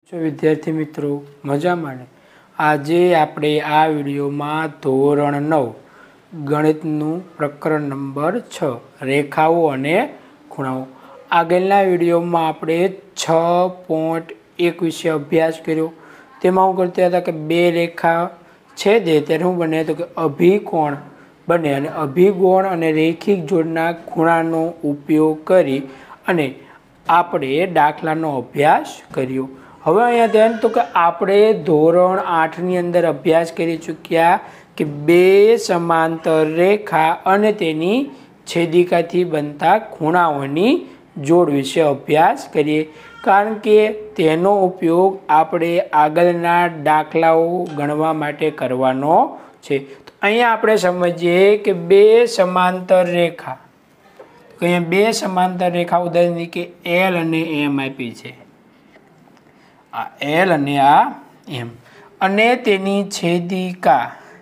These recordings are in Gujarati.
विद्यार्थी मित्रों मजा माने आज आपणे आ विडियो में धोरण 9 गणितनु प्रकरण नंबर 6 रेखाओं अने खूणाओं। आगळना विडियो में आपणे 6.1 विषय अभ्यास कर्यो। तेमां शुं करता हता के बे रेखा छेदे त्यारे शुं बने तो के अभिकोण बने अने अभिकोण अने रेखिक जोड़ना खूणानो उपयोग करी अने आपणे दाखलानो अभ्यास कर्यो। हवे अहींया ध्यान तो कि आपणे धोरण 8 नी अंदर अभ्यास करी चूक्या कि बे समांतर रेखा अने तेनी छेदिकाथी बनता खूणाओनी जोड़ विषे अभ्यास करीए, कारण के तेनो उपयोग आपणे आगळना दाखलाओ गणवा माटे करवानो छे। तो अहींया आपणे समजीए कि बे समांतर रेखा, तो अहींया बे समांतर रेखा उदाहरण तरीके एल अने एम आपी छे। आ एल अने आ एम अने तेनी छेदिका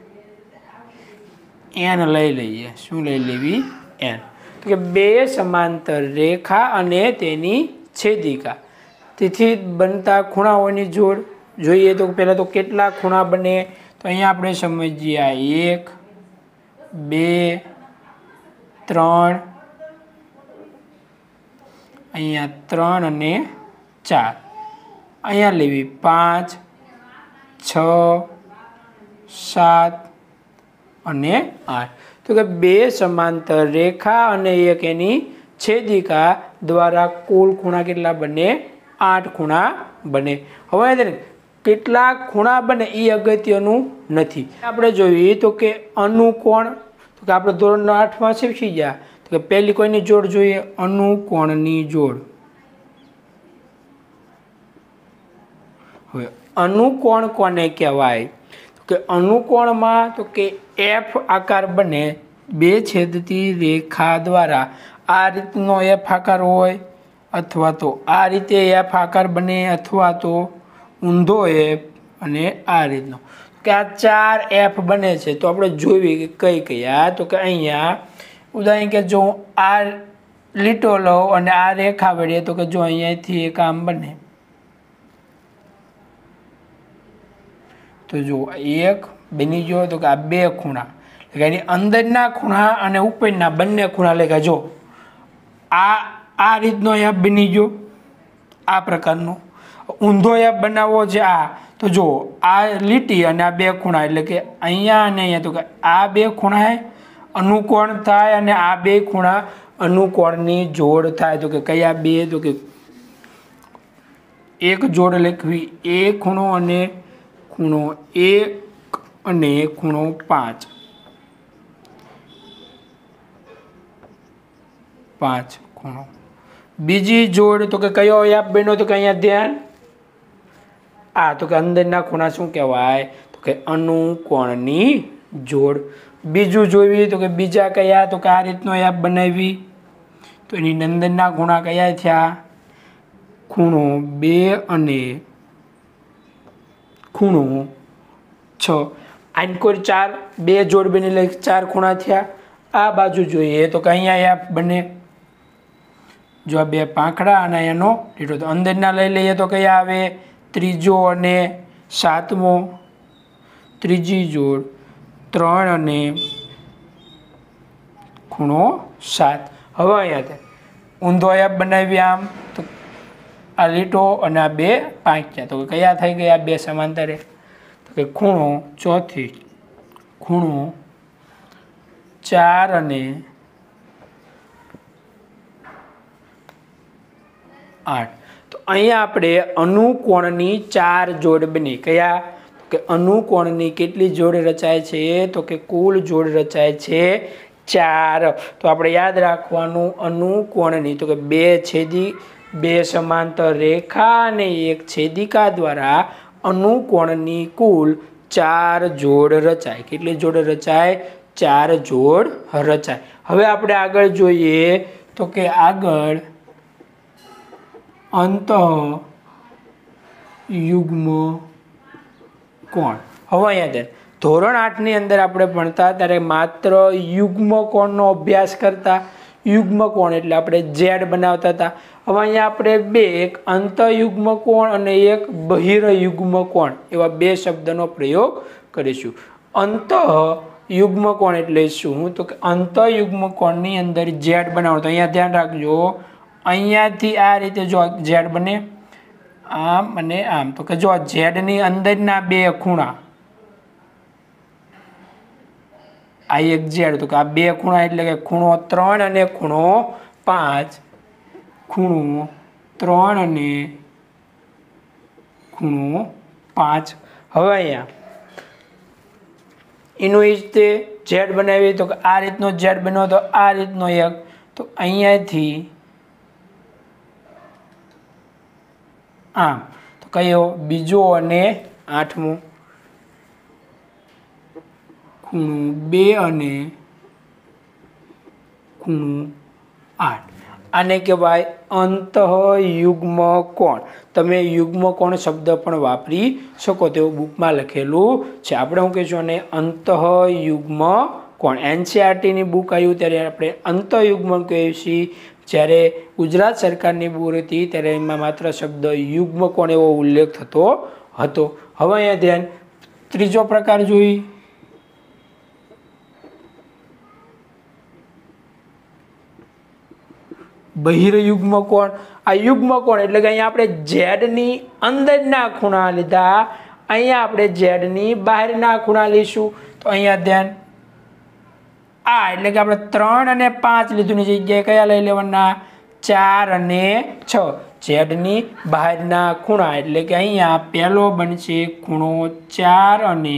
एन लई लईए। शुं लई लेवी? एन। तो के बे समांतर रेखा अने तेनी छेदिका तेथी बनता खूणाओनी जोड़ जोईए तो पहला तो केटला खूणा बने तो अहींया आपणे समजीए आ 1 2 3 अहींया 3 अने 4 अहींया लेवी 5 6 7 अने 8। तो कि बे समांतर रेखा अने एक एनी छेदिका द्वारा कुल खूणा केटला बने? 8 खूणा बने। हवे केटला खूणा बने ई अगत्यनुं नथी। आपणे जोईए तो के अनुकोण, तो कि आपणे धोरण 8 मां शीखी गया तो कि पहली कोईनी जोड़ जोईए अनुकोणनी जोड़। हवे अनुकोण कोने कहेवाय? तो कि अनुकोण में तो कि एफ आकार बने बे छेदती रेखा द्वारा आ रीतनो एफ आकार होय अथवा तो आ रीते एफ आकार बने अथवा तो ऊंधो एफ अने आ रीतनो के आ 4 एफ बने छे। तो आपणे जोईए के कई कया तो कि अहींया उदाहरण के जो आ लीटो लो अने आ रेखा वळे तो कि जो अहींयाथी एक आम बने तो जो एक बनी गयो तो कि आ बे खूणा एनी अंदरना खूणा अने उपरना बंने खूणा लेखा जो आ रीतनो एफ बनी गयो आ प्रकारनो। ऊंधो एफ बनावो छे आ तो जो आ લીટી अने आ बे खूणा एटले के अहींया अने अहींया तो कि आ बे खूणा अनुकोण थाय अने आ बे खूणा अनुकोणनी जोड़ थाय। तो कि कया बे? तो कि एक जोड़ लखवी ए खूणो अने खूणो 1 अने खूणो 5 खूणो। बीजी जोड़ तो कि कयो एफ बन्यो? तो कि अहींया ध्यान आ तो कि अंदरना खूणा शुं कहेवाय? तो कि अनुकोणनी जोड़। बीजू जोईए तो कि बीजा कया? तो कि आ रीतनो एफ बनावी तो एनी अंदरना खूणा कया थया? खूणो 2 अने खूणो 6। आने कोई 4 बे जोड़ बने 4 खूणा थया। आ बाजू जोईए तो कि अहींया एफ बने जो आ बे પાંખડા અને એનો લીટો। तो अंदरना लई लईए तो कया आवे? त्रीजो अने 7मो। त्रीजी जोड़ 3 अने खूणो 7। हवे अहींया ऊंधो एफ बनावी आम तो आ લીટો अने आ बे પાંખડા तो कया थई गया बे समांतर? तो कि खूणो 4 खूणो 4 अने 8। तो अहींया आपणे अनुकोणनी 4 जोड़ बनी। कया? तो कि अनुकोणनी केटली जोड़ रचाय छे? तो कि कुल जोड़ रचाय छे 4। तो आपणे याद राखवानुं अनुकोणनी तो कि बे समांतर रेखा अने एक छेदिका द्वारा अनुकोणनी कुल 4 जोड़ रचाय। केटली जोड़ रचाय? 4 जोड़ रचाय। हवे आपणे आगळ जोईए तो कि आगळ अंत युग्म कोण। हवे अहींया धोरण 8 नी अंदर आपणे भणता त्यारे मात्र युग्म कोणनो अभ्यास करता। યુગ્મકોણ એટલે આપણે ઝેડ બનાવતા હતા. હવે અહીંયા આપણે બે, એક અંતયુગ્મકોણ અને એક બહિર્યુગ્મકોણ એવા બે શબ્દનો પ્રયોગ કરીશું. અંતયુગ્મકોણ એટલે શું? તો કે અંતયુગ્મકોણની અંદર ઝેડ બનાવો. તો અહીંયા ધ્યાન રાખજો, અહીંયાથી આ રીતે જો ઝેડ બને, આમ અને આમ. તો કે જો ઝેડની અંદરના બે ખૂણા, આ એક ઝેડ, તો કે આ બે ખૂણા એટલે કે ખૂણો 3 અને ખૂણો 5, ખૂણો 3 અને ખૂણો 5. હવે અહીંયા એનું એ રીતે ઝેડ બનાવીએ તો આ રીતનો ઝેડ બન્યો, તો આ રીતનો એક, તો અહીંયાથી આમ. તો કયો? બીજો અને 8મો, ખૂણો 2 અને ખૂણો 8. આને કહેવાય અંતઃયુગ્મકોણ. તમે યુગ્મકોણ શબ્દ પણ વાપરી શકો, તેવું બુકમાં લખેલું છે. આપણે શું કહીશું? અને અંતઃયુગ્મકોણ. એનસીઆરટીની બુક આવ્યું ત્યારે આપણે અંતઃયુગ્મ કહીએ છીએ. જ્યારે ગુજરાત સરકારની બુક હતી ત્યારે એમાં માત્ર શબ્દ યુગ્મકોણ એવો ઉલ્લેખ થતો હતો. હવે અહીંયા ધ્યાન, ત્રીજો પ્રકાર જોઈ. બહિર્યુગ્મકોણ. આ યુગ્મકોણ એટલે કે અહીંયા આપણે ઝેડની અંદરના ખૂણા લીધા, અહીંયા આપણે ઝેડની બહારના ખૂણા લઈશું. તો અહીંયા ધ્યાન, આ એટલે કે આપણે 3 અને 5 લીધું, ની જગ્યાએ કયા લઈ લેવાના? 4 અને 6. ઝેડની બહારના ખૂણા એટલે કે અહીંયા પહેલો બનશે ખૂણો 4 અને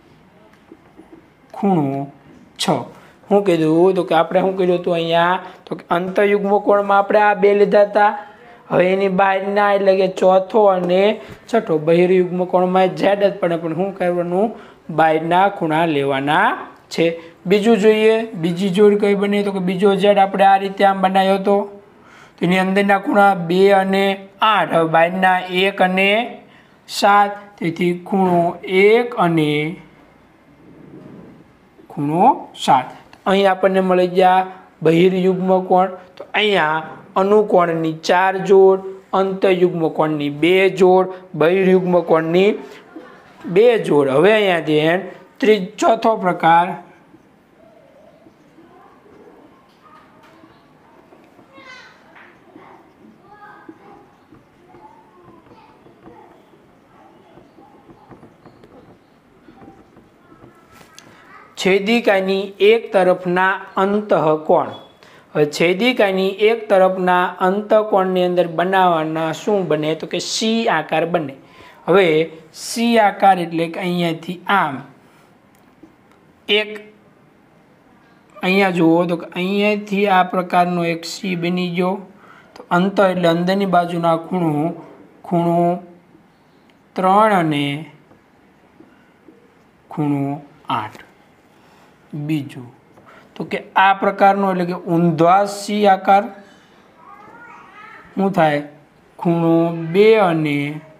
ખૂણો 6. શું કીધું? તો કે આપણે શું કર્યું હતું અહીંયા? તો કે અંતઃયુગ્મકોણમાં આપણે આ બે લીધા હતા. હવે એની બહારના એટલે કે ચોથો અને છઠ્ઠો. બહિર્યુગ્મકોણમાં ઝેડ જ પડે, પણ શું કરવાનું? બહારના ખૂણા લેવાના છે. બીજું જોઈએ, બીજી જોડ કઈ બની? તો કે બીજો ઝેડ આપણે આ રીતે આમ બનાવ્યો હતો, તો એની અંદરના ખૂણા 2 અને 8. હવે બહારના 1 અને 7, તેથી ખૂણો 1 અને ખૂણો 7. અહીં આપણને મળી ગયા બહિર્યુગ્મકોણ. તો અહીંયા અનુકોણની 4 જોડ, અંતઃયુગ્મકોણની 2 જોડ, બહિર્યુગ્મકોણની 2 જોડ. હવે અહીંયા ધ્યાન, ચોથો પ્રકાર છેદિકાની એક તરફના અંતઃકોણ. હવે છેદિકાની એક તરફના અંતઃકોણની અંદર બનાવવાના શું બને? તો કે સી આકાર બને. હવે સી આકાર એટલે કે અહીંયાથી આમ એક, અહીંયા જુઓ તો કે અહીંયાથી આ પ્રકારનો એક સી બની ગયો. તો અંત એટલે અંદરની બાજુના ખૂણો 3 અને ખૂણો 8. બીજું તો કે આ પ્રકારનો એટલે કે ઊંધા સી આકાર શું થાય? ખૂણો 2 અને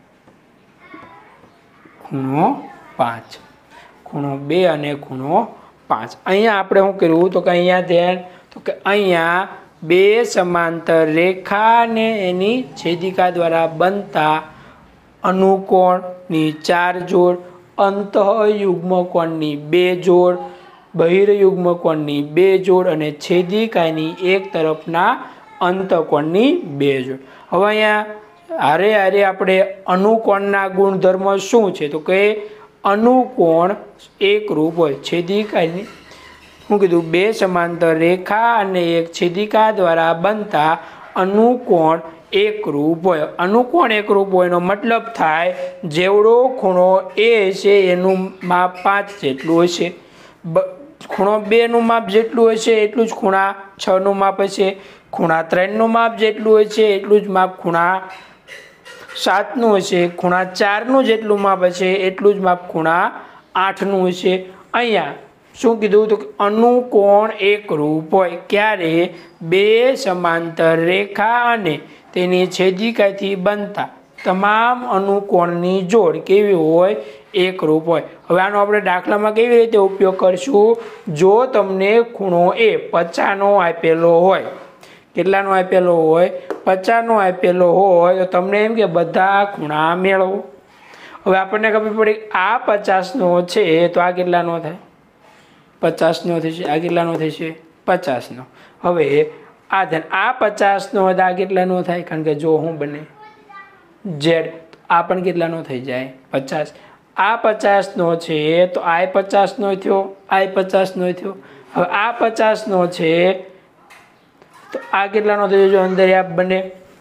ખૂણો 5. ખૂણો 2 અને ખૂણો 5. અહીંયા આપણે શું કર્યું? તો કે અહીંયા ધ્યાન, તો કે અહીંયા બે સમાંતર રેખા ને એની છેદિકા દ્વારા બનતા અનુકોણની 4 જોડ, અંતઃયુગ્મકોણની 2 જોડ, બહિર્યુગ્મકોણની 2 જોડ અને છેદિકાની એક તરફના અંતઃકોણની 2 જોડ. હવે અહીંયા હારે આપણે અનુકોણના ગુણધર્મ શું છે? તો કે અનુકોણ એકરૂપ હોય. છેદિકાની શું કીધું? બે સમાંતર રેખા અને એક છેદિકા દ્વારા બનતા અનુકોણ એકરૂપ હોય. અનુકોણ એકરૂપ હોય એનો મતલબ થાય જેવડો ખૂણો એ છે એનું માપ 5 જેટલું હશે, ખૂણો 2 નું માપ જેટલું હશે એટલું જ ખૂણા 6 નું માપ હશે, ખૂણા 3 નું માપ જેટલું હશે એટલું જ માપ ખૂણા 7 નું હશે, ખૂણા 4 નું જેટલું માપ હશે એટલું જ માપ ખૂણા 8 નું હશે. અહીંયા શું કીધું? તો અનુકોણ એકરૂપ હોય ક્યારે? બે સમાંતર રેખા અને તેની છેદિકાથી બનતા તમામ અનુકોણની જોડ કેવી હોય? એકરૂપ હોય. હવે આનો આપણે દાખલામાં કેવી રીતે ઉપયોગ કરશું? જો તમને ખૂણો એ 50 નો આપેલો હોય કેટલાનો આપેલો હોય 50નો આપેલો હોય તો તમને એમ કે બધા ખૂણા મેળવો। હવે આપણને ખબર પડી આ 50નો છે તો આ કેટલાનો થાય 50નો થશે, આ કેટલાનો થશે 50નો। હવે આ ધ્યાન આ 50નો આ કેટલાનો થાય કારણ કે જો હું બને z આ પણ કેટલાનો થઈ જાય 50। આ 50નો છે તો આ 50નો થયો, આ 50નો થયો। હવે આ 50નો છે તો આ કેટલાનો થયો જો અંદર આ બને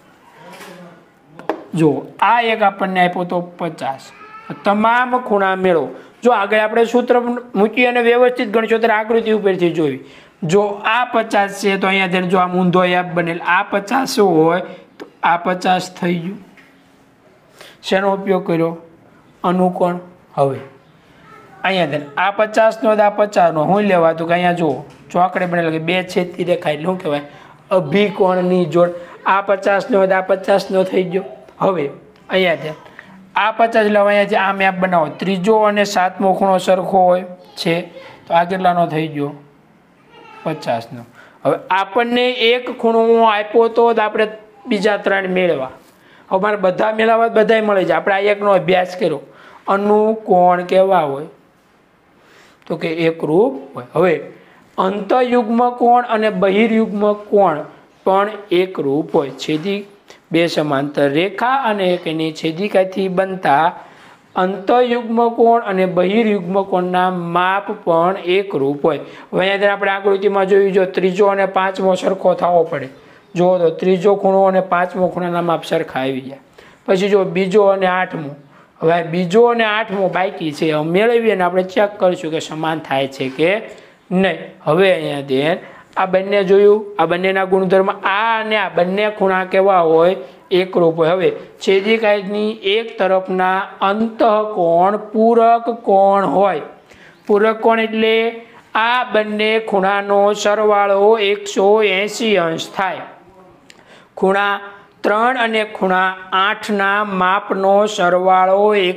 જો આ એક આપણને આપ્યો તો 50 તમામ ખૂણા મેળવો। જો આગળ આપણે સૂત્ર મૂકી અને વ્યવસ્થિત ગણશોત્ર આકૃતિ ઉપરથી જોઈ જો આ 50 છે તો અહીંયા ધ્યાન જો આ ઊંધો યાપ બનેલ આ 50 હોય તો આ 50 થઈ ગયું। શેનો ઉપયોગ કર્યો અનુકોણ। હવે અહીંયા ધ્યાન આ 50નો આ 50નો હું લેવા તો કે અહીંયા જુઓ ચોકડે બનેલ કે બે છેદથી દેખાય એટલે શું કહેવાય અભિકોણની જોડ। આ 50નો આ 50નો થઈ ગયો। હવે અહીંયા ધ્યાન આ 50 એટલે અહીંયાથી આ મેપ બનાવો ત્રીજો અને સાતમો ખૂણો સરખો હોય છે તો આ કેટલાનો થઈ ગયો 50નો। હવે આપણને એક ખૂણો આપ્યો તો આપણે બીજા ત્રણ મેળવા। હવે મારે બધા મેળવવા બધાય મળે છે। આપણે આ એકનો અભ્યાસ કર્યો અનુકોણ કેવા હોય તો કે એકરૂપ હોય। હવે અંતયુગ્મ કોણ અને બહિર્યુગ્મ કોણ પણ એકરૂપ હોય। છેદી બે સમાંતર રેખા અને એની છેદિકાથી બનતા અંતયુગ્મ કોણ અને બહિર્યુગ્મ કોણના માપ પણ એકરૂપ હોય। હવે અહીંયા આપણે આકૃતિમાં જોયું જો ત્રીજો અને પાંચમો સરખો થવો પડે। જો તો ત્રીજો ખૂણો અને પાંચમો ખૂણાના માપ સરખા આવી ગયા। પછી જો બીજો અને આઠમો, હવે બીજો અને આઠમો બાકી છે મેળવીએ ને આપણે ચેક કરીશું કે સમાન થાય છે કે નહીં। હવે અહીંયા ધ્યાન આ બંને જોયું આ બંનેના ગુણધર્મ આ અને આ બંને ખૂણા કેવા હોય એકરૂપ હોય। હવે છેદિકાની એક તરફના અંતઃકોણ પૂરક કોણ હોય। પૂરક કોણ એટલે આ બંને ખૂણાનો સરવાળો 180 અંશ થાય। ખૂણા 3 અને ખૂણા 8ના માપનો સરવાળો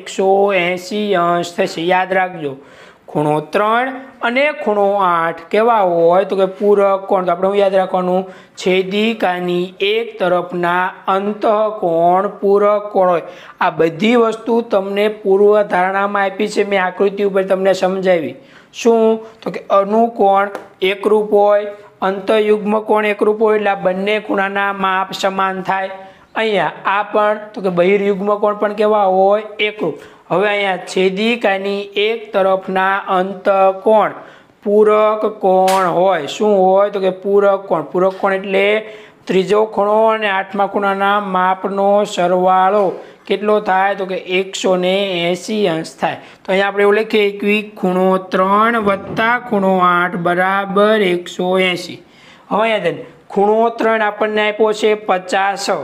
180 અંશ થશે। યાદ રાખજો ખૂણો 3 અને ખૂણો 8 કેવા હોય તો કે પૂરક કોણ। તો આપણે શું યાદ રાખવાનું છેદિકાની એક તરફના અંતઃકોણ પૂરક કોણ હોય। આ બધી વસ્તુ તમને પૂર્વ ધારણામાં આપી છે, મેં આકૃતિ ઉપર તમને સમજાવી। શું તો કે અનુકોણ એકરૂપ હોય, અંતયુગ્મ કોણ એકરૂપ હોય એટલે આ બંને ખૂણાના માપ સમાન થાય। અહીંયા આ પણ તો કે બહિર્યુગ્મ કોણ પણ કેવા હોય એકરૂપ। હવે અહીંયા છેદિકાની એક તરફના અંતઃકોણ પૂરક કોણ હોય। શું હોય તો કે પૂરક કોણ। પૂરક કોણ એટલે ત્રીજો ખૂણો અને આઠમા ખૂણાના માપનો સરવાળો કેટલો થાય તો કે 180 અંશ થાય। તો અહીંયા આપણે એવું લખીએ કે ખૂણો 3 વત્તા ખૂણો 8 બરાબર 180। હવે અહીંયા ખૂણો 3 આપણને આપ્યો છે 50,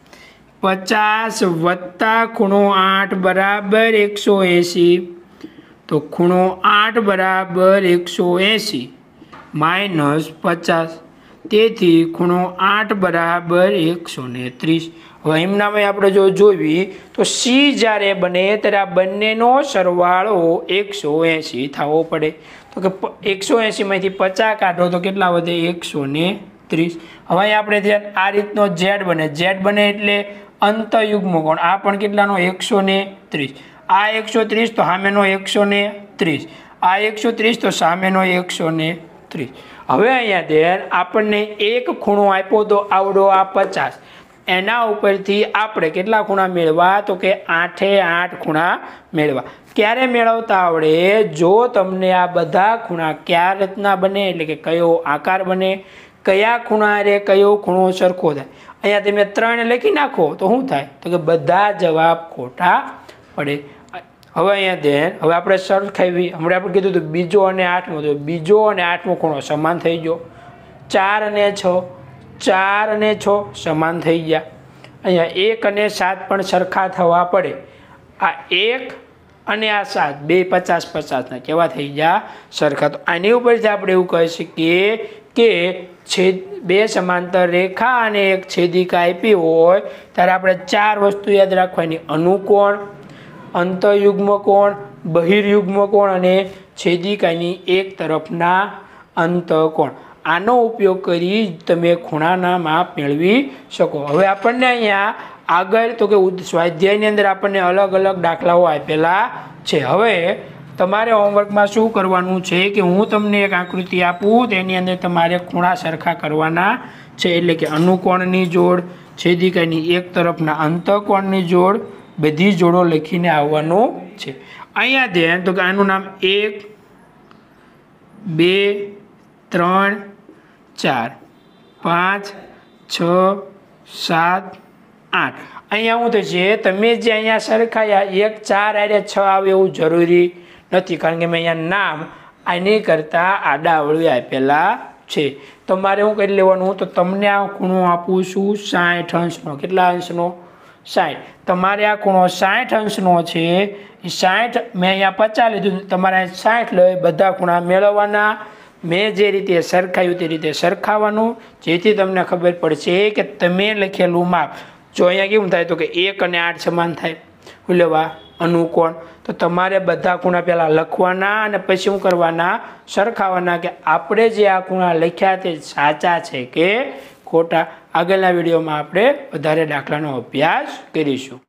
50 વત્તા ખૂણો 8 બરાબર 180 તો ખૂણો 8 બરાબર 180 માઇનસ 50 તેથી ખૂણો 8 બરાબર 130। હવે એમનામાં આપણે જો જોવી તો સી જ્યારે બને ત્યારે આ બંનેનો સરવાળો 180 થવો પડે। તો કે 180માંથી 50 કાઢો તો કેટલા વધે 130। હવે આપણે ધ્યાન આ રીતનો ઝેડ બને, ઝેડ બને એટલે અંતયુગ્મ કોણ। આ પણ કેટલાનો 130। આ 130 તો સામેનો 130, આ 130 તો સામેનો 130। હવે અહીંયા ધ્યાન આપણને એક ખૂણો આપ્યો તો આવડો આ 50, એના ઉપરથી આપણે કેટલા ખૂણા મેળવા તો કે 8 ખૂણા મેળવા। ક્યારે મેળવતા આવડે જો તમને આ બધા ખૂણા કયા રીતના બને એટલે કે કયો આકાર બને, કયા ખૂણા રે કયો ખૂણો સરખો થાય। અહીંયા તમે 3 લખી નાખો તો શું થાય તો કે બધા જવાબ ખોટા પડે। હવે અહીંયા ધ્યાન હવે આપણે સરખાવી, હમણાં આપણે કીધું હતું બીજો અને આઠમો, તો બીજો અને આઠમો ખૂણો સમાન થઈ ગયો। 4 અને 6, 4 અને 6 સમાન થઈ ગયા। અહીંયા 1 અને 7 પણ સરખા થવા પડે। આ 1 અને આ 7 બે 50-50ના કેવા થઈ ગયા સરખા। તો આની ઉપરથી આપણે એવું કહી શકીએ કે બે સમાંતર રેખા અને એક છેદિકા આપી હોય ત્યારે આપણે 4 વસ્તુ યાદ રાખવાની: અનુકોણ, અંતયુગ્મ કોણ, બહિર્યુગ્મ કોણ અને છેદિકાની એક તરફના અંતઃકોણ। આનો ઉપયોગ કરી તમે ખૂણાના માપ મેળવી શકો। હવે આપણને અહીંયા આગળ તો કે સ્વાધ્યાયની અંદર આપણને અલગ અલગ દાખલાઓ આપેલા છે। હવે તમારે હોમવર્કમાં શું કરવાનું છે કે હું તમને એક આકૃતિ આપું, તેની અંદર તમારે ખૂણા સરખા કરવાના છે, એટલે કે અનુકોણની જોડ, છેદિકાની એક તરફના અંતઃકોણની જોડ, બધી જોડો લખીને આવવાનું છે। અહીંયા ધ્યાન તો કે આનું નામ 1 2 3 4 5 6 7 8 અહીંયા શું થશે, તમે જે અહીંયા સરખાયા 1 4 આડે 6 આવે એવું જરૂરી નથી, કારણ કે મેં અહીંયા નામ આની કરતાં આડા અવળી આપેલા છે। તમારે શું કરી લેવાનું, તો તમને આ ખૂણો આપું છું 60 અંશનો। કેટલા અંશનો? 60। તમારે આ ખૂણો 60 અંશનો છે, 60 મેં અહીંયા 50 લીધું, તમારે 60 લઈ બધા ખૂણા મેળવવાના। મેં જે રીતે સરખાયું તે રીતે સરખાવવાનું, જેથી તમને ખબર પડશે કે તમે લખેલું માપ જો અહીંયા કેવું થાય તો કે 1 અને 8 સમાન થાય, લેવા અનુકોણ, તો તમારે બધા ખૂણા પહેલાં લખવાના અને પછી શું કરવાના, સરખાવવાના કે આપણે જે આ ખૂણા લખ્યા તે સાચા છે કે ખોટા। આગળના વિડીયોમાં આપણે વધારે દાખલાનો અભ્યાસ કરીશું।